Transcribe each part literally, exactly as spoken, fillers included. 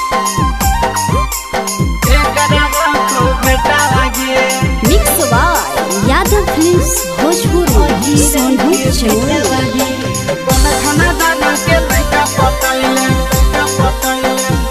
Mix by Yadav films Bhojpur Sonbhadra चौराहा। खाना दाना के लइका पटाइले पटाइले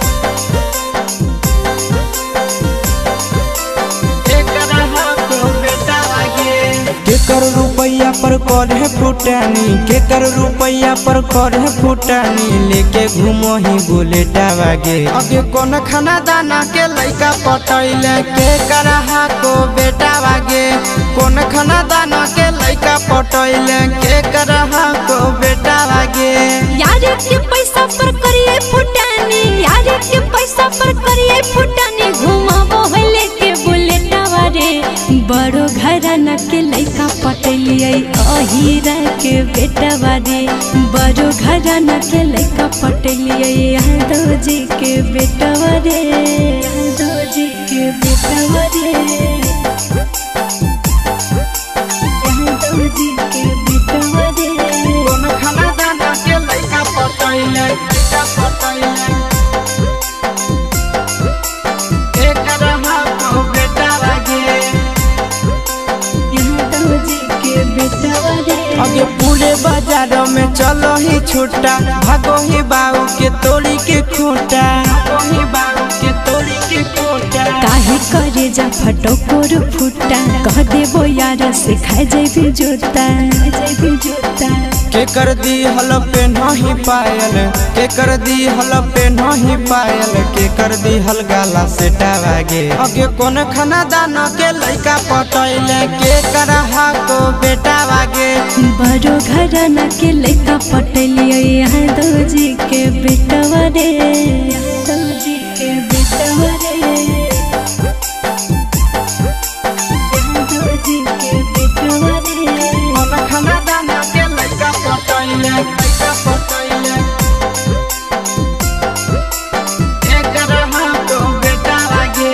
एकरा हाथ बेटा लागे केकर रुपया पर करे फुटानी केकर रुपया पर करे फुटानी लेके घूमो ही बुलेटा वागे अगे कौन खाना दाना के लइका पटाइले केकर हाथ बेटा वागे कौन खाना दाना के लइका पटाइले केकर हाथ बेटा वागे यार के पैसा पर करिए फुटानी यार के पैसा पर करिए फुटानी घुमाबो है लेके बुलेटवा रे बड़ो घराना के लइका पटलिए अहीरा के बेटवा रे बड़ो घराना के लइका पटलिए यादव जी के बेटवा रे यादव जी के बेटवा रे यादव जी के बेटवा रे कौन खाना दाना के लइका पटाइले लइका पटाइले एकरा हाथ बेटा लागे यादव जी के बेटवा रे अगे पूरे बाजार में चलो ही छूटा भागो ही बाऊ के तोड़ी के खूंटा भागो ही बाऊ के तोड़ी के खूंटा काहे करे जा फटोकोर फुटा कह देबो यार से खाए जेबी जोता जेबी जोता के कर दी हल पे नहीं पायल के कर दी हल पे नहीं पायल के कर दी हल गाला से टावागे अगे कौन खाना दाना के लइका पटाइले के कर हाको बेटा वागे बड़ो घराना के लइका पटलिए यादव जी के बेटवा रे यादव जी के बेटवा रे यादव जी के बेटवा रे कौन खाना दाना के लइका पटाइले लइका पटाइले एकरा हाको बेटा वागे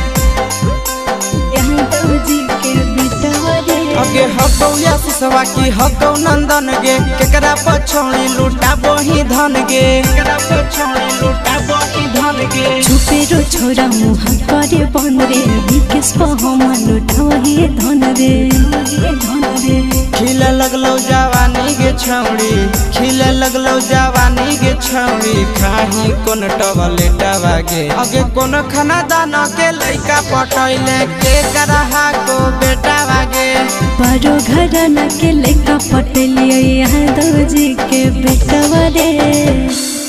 यादव जी के बेटवा रे अगे हकौ या सिसवा की हकौ नंदन गे केकरा पछौड़ी लुटाबो ही धन गे केकरा पछौड़ी लुटाबो ही धन गे छुपे रो छोरा मुँह करे बन रे विकेश हम लुटाओ हे धन रे धन रे खिले लगलो जवानी गे छौड़ी खिले लगलो जवानी गे छौड़ी खाही कोन टवलेटा वागे अगे कोन खाना दाना के लइका पटाइले के करहा को बेटा वागे बड़ो घराना के लइका पटलिए यादव जी के बेटवा रे।